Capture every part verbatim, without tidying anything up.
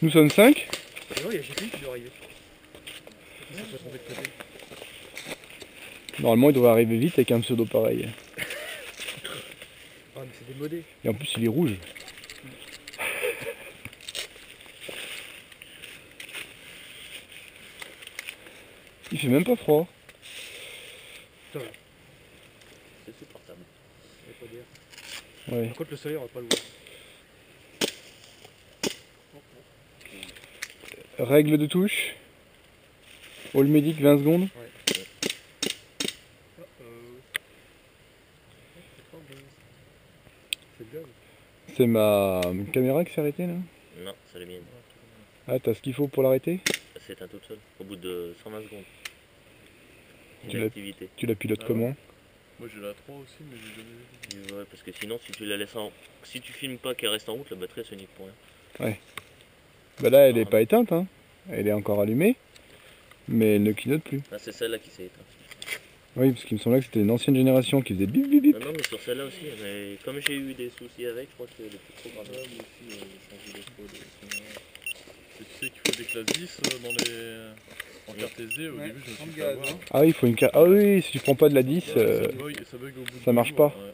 Nous sommes cinq. Non, il y a J P qui doit arriver. Ça peut tomber de côté. Normalement il devrait arriver vite avec un pseudo pareil. Ah mais c'est démodé. Et en plus il est rouge. Il fait même pas froid. Putain, C'est supportable. je vais pas dire. Ouais. Par contre le soleil on va pas le voir. Règle de touche. All medic vingt secondes. Ouais. Oh oh. C'est pas bon. C'est le gaz. C'est ma caméra qui s'est arrêtée là. Non, c'est la mienne. Ah t'as ce qu'il faut pour l'arrêter? C'est un toute seule, au bout de cent vingt secondes. Tu Une l'as- activité. Tu la pilotes Ah ouais. comment? Moi j'ai la trois aussi, mais j'ai jamais vu. Ouais, parce que sinon, si tu la laisses en... Si tu filmes pas qu'elle reste en route, la batterie elle se nique pour rien. Bah là elle est pas éteinte hein. Elle est encore allumée. Mais elle ne clignote plus. Ah, c'est celle-là qui s'est éteinte. Oui parce qu'il me semblait que c'était une ancienne génération qui faisait bip bip bip. Non, non, mais sur celle-là aussi, mais comme j'ai eu des soucis avec, je crois que elle est plus trop grave. Ouais, moi aussi, euh, j'ai changé de code. Et tu sais qu'il faut des classes dix euh, dans les... en carte S D, au Ouais, début je me sans suis fait gaz, avoir. hein. Ah oui il faut une carte. Ah oui si tu prends pas de la dix. Ouais, euh, ça, bug, ça bug au bout de ça deux marche jours. pas. Ouais.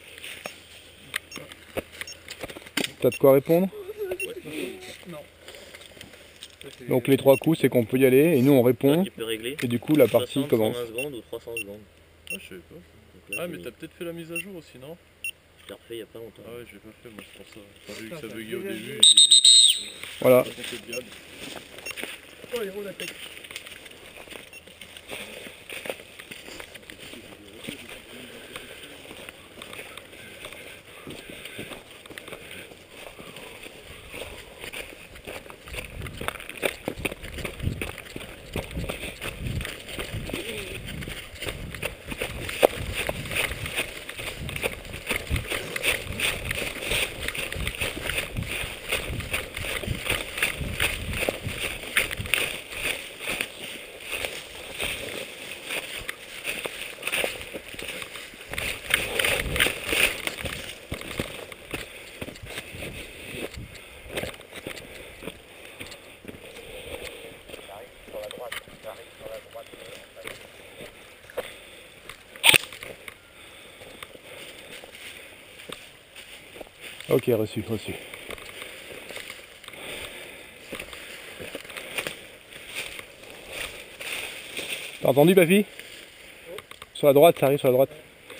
T'as de quoi répondre? Non. Donc les trois coups c'est qu'on peut y aller et nous on Toi, répond. tu peux régler Et du coup la partie soixante, commence. cent vingt secondes ou trois cents secondes. Ah, je savais pas. Donc là, Ah, j'ai mais mis- t'as peut-être fait la mise à jour aussi, non? je l'ai refait il y a pas longtemps. Ah ouais, j'ai pas fait, moi c'est pour ça. Quand j'ai vu que Putain, ça t'as buguait au déjà début, vu j'ai dit... Voilà. Ça comptait de diable. Oh il roule la tête. Ok reçu, reçu. T'as entendu Bafi? Sur la droite, ça arrive sur la droite.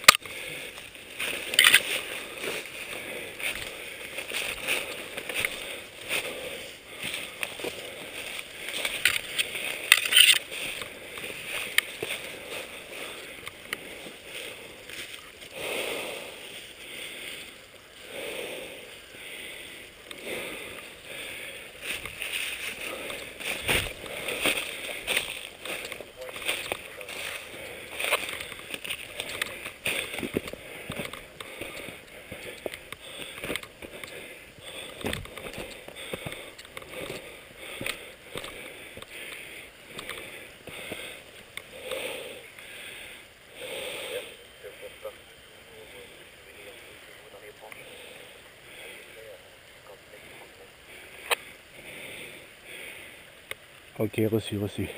Ok, reçu, reçu.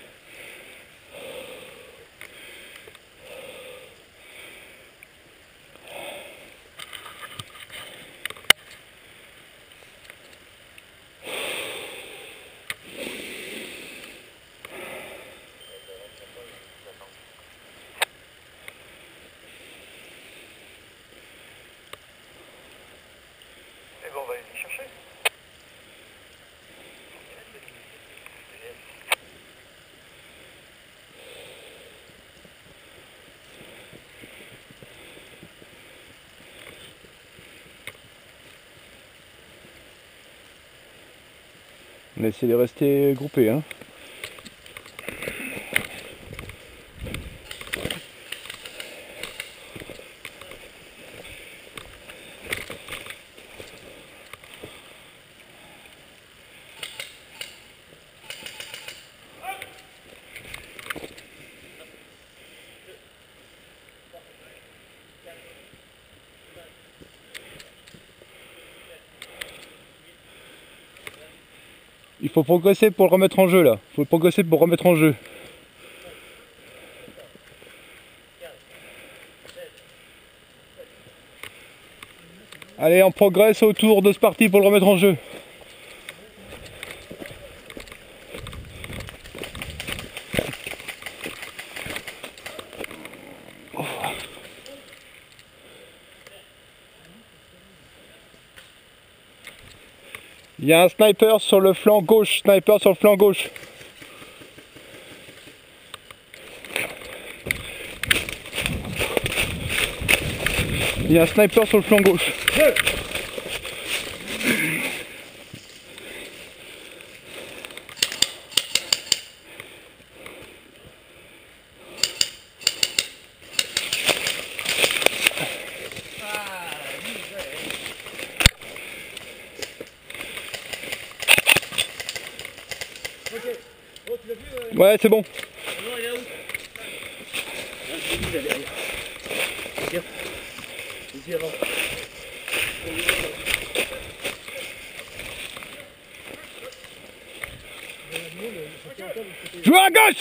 Et bon on va aller les chercher. On a essayé de rester groupés hein. Il faut progresser pour le remettre en jeu là. Il faut progresser pour remettre en jeu. Allez, on progresse autour de ce parti pour le remettre en jeu. Il y a un sniper sur le flanc gauche, sniper sur le flanc gauche. Il y a un sniper sur le flanc gauche. Ouais, c'est bon. Non, il est où? Ah, je l'ai vu là derrière. Regarde. Vas-y avant. Joueur à gauche!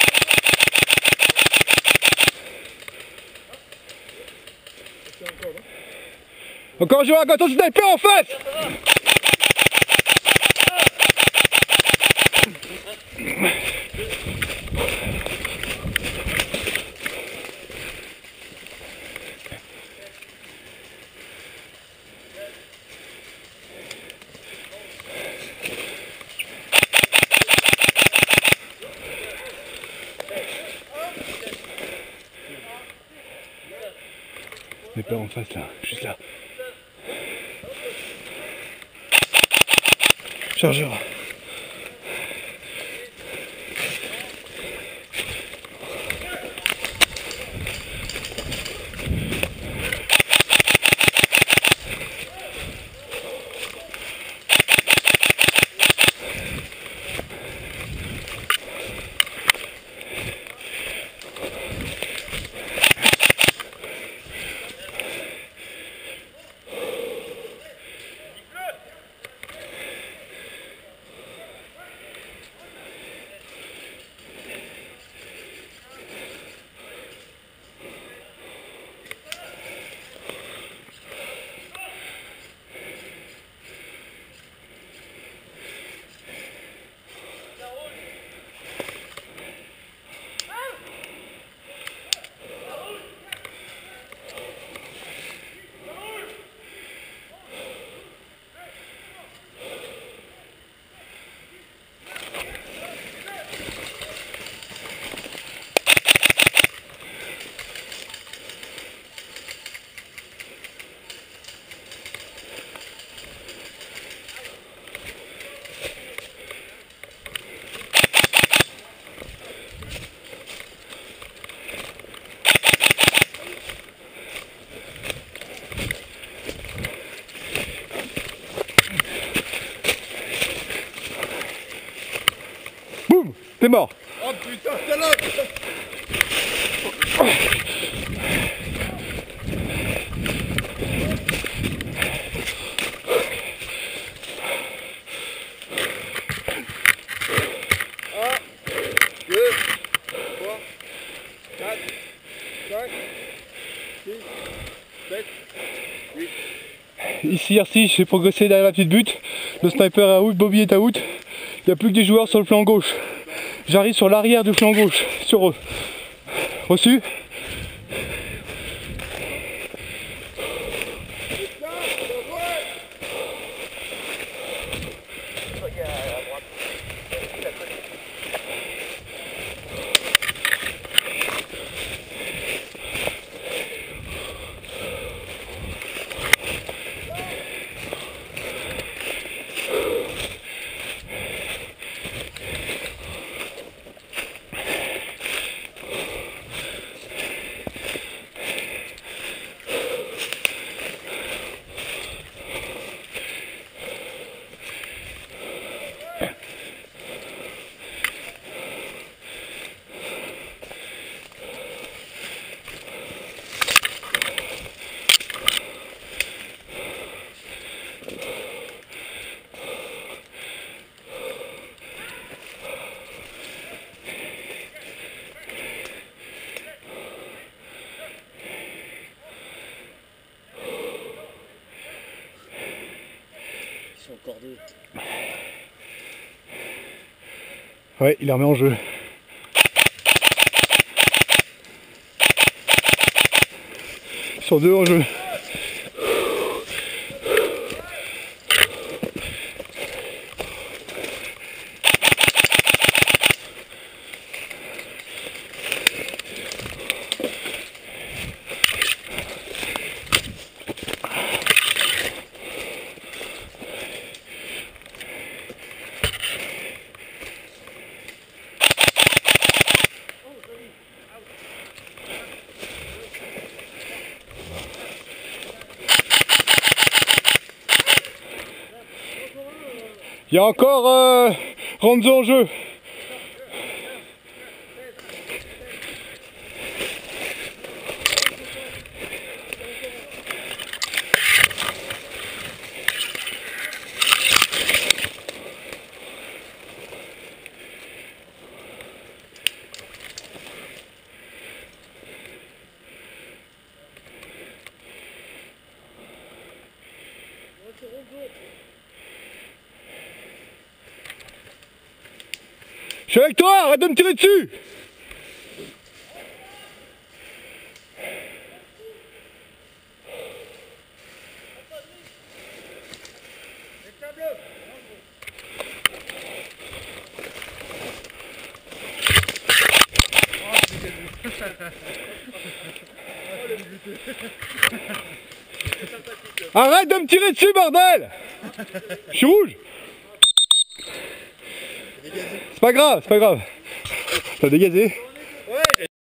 Encore un joueur à gauche, attention, sniper en face! Sniper en face là, juste là. Chargeur. Boum, t'es mort. Oh putain, t'es là. Ici, Arcy, j'ai progressé derrière la petite butte. Le sniper est à out, Bobby est à out. Il n'y a plus que des joueurs sur le flanc gauche. J'arrive sur l'arrière du flanc gauche, sur eux. Reçu? sont encore deux. Ouais, il les remet en jeu. Ils sont deux en jeu. Il y a encore euh, Ranzo en jeu. Je suis avec toi, arrête de me tirer dessus! Arrête de me tirer dessus, bordel! Je suis rouge! C'est pas grave, c'est pas grave. T'as dégazé.